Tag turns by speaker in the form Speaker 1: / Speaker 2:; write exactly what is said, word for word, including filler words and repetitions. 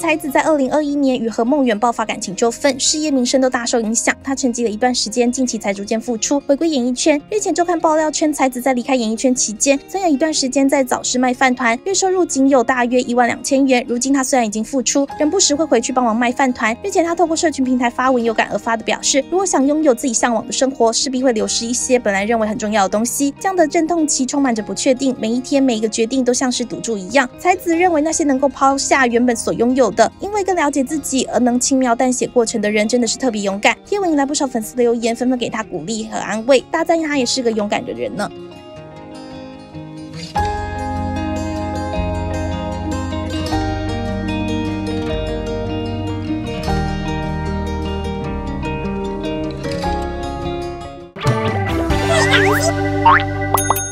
Speaker 1: 才子在二零二一年与何梦圆爆发感情纠纷，事业名声都大受影响。他沉寂了一段时间，近期才逐渐复出，回归演艺圈。日前周刊爆料称，才子在离开演艺圈期间，曾有一段时间在早市卖饭团，月收入仅有大约一万两千元。如今他虽然已经复出，仍不时会回去帮忙卖饭团。日前他透过社群平台发文，有感而发的表示，如果想拥有自己向往的生活，势必会流失一些本来认为很重要的东西。这样的阵痛期充满着不确定，每一天每一个决定都像是赌注一样。才子认为那些能够抛下原本所拥有的，因为更了解自己而能轻描淡写过程的人，真的是特别勇敢。贴文引来不少粉丝留言，纷纷给他鼓励和安慰，大赞他也是个勇敢的人呢。
Speaker 2: Hey,